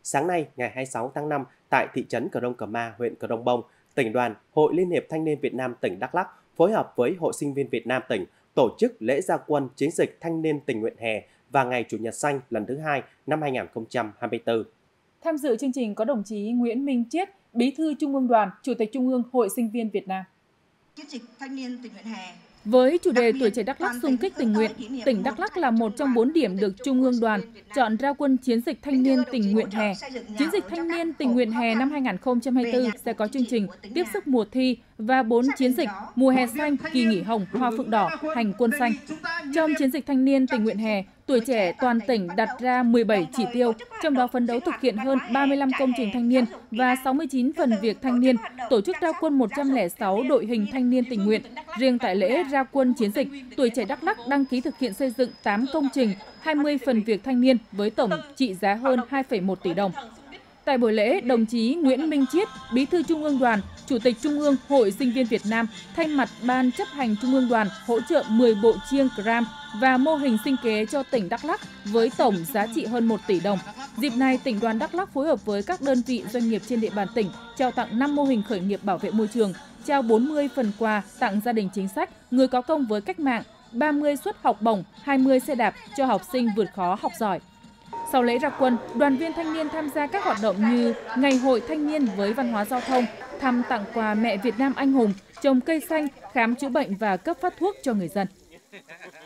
Sáng nay, ngày 26 tháng 5, tại thị trấn Cờ Rông Cờ Ma, huyện Cờ Rông Bông, Tỉnh đoàn, Hội Liên hiệp Thanh niên Việt Nam tỉnh Đắk Lắk phối hợp với Hội sinh viên Việt Nam tỉnh tổ chức lễ ra quân chiến dịch thanh niên tình nguyện hè và ngày Chủ nhật xanh lần thứ 2 năm 2024. Tham dự chương trình có đồng chí Nguyễn Minh Chiết, Bí thư Trung ương Đoàn, Chủ tịch Trung ương Hội sinh viên Việt Nam. Chiến dịch thanh niên tình nguyện hè. Với chủ đề Tuổi trẻ Đắk Lắk xung kích tình nguyện, tỉnh Đắk Lắk là một trong 4 điểm được Trung ương Đoàn chọn ra quân chiến dịch thanh niên tình nguyện hè. Chiến dịch thanh niên tình nguyện hè năm 2024 sẽ có chương trình tiếp sức mùa thi và 4 chiến dịch mùa hè xanh, kỳ nghỉ hồng, hoa phượng đỏ, hành quân xanh. Trong chiến dịch thanh niên tình nguyện hè, tuổi trẻ toàn tỉnh đặt ra 17 chỉ tiêu, trong đó phấn đấu thực hiện hơn 35 công trình thanh niên và 69 phần việc thanh niên, tổ chức ra quân 106 đội hình thanh niên tình nguyện. Riêng tại lễ ra quân chiến dịch, tuổi trẻ Đắk Lắk đăng ký thực hiện xây dựng 8 công trình, 20 phần việc thanh niên với tổng trị giá hơn 2,1 tỷ đồng. Tại buổi lễ, đồng chí Nguyễn Minh Chiết, Bí thư Trung ương Đoàn, Chủ tịch Trung ương Hội sinh viên Việt Nam, thay mặt Ban chấp hành Trung ương Đoàn hỗ trợ 10 bộ chiêng Gram và mô hình sinh kế cho tỉnh Đắk Lắk với tổng giá trị hơn 1 tỷ đồng. Dịp này, tỉnh đoàn Đắk Lắk phối hợp với các đơn vị doanh nghiệp trên địa bàn tỉnh trao tặng 5 mô hình khởi nghiệp bảo vệ môi trường, trao 40 phần quà tặng gia đình chính sách, người có công với cách mạng, 30 suất học bổng, 20 xe đạp cho học sinh vượt khó học giỏi. Sau lễ ra quân, đoàn viên thanh niên tham gia các hoạt động như Ngày hội thanh niên với văn hóa giao thông, thăm tặng quà mẹ Việt Nam anh hùng, trồng cây xanh, khám chữa bệnh và cấp phát thuốc cho người dân.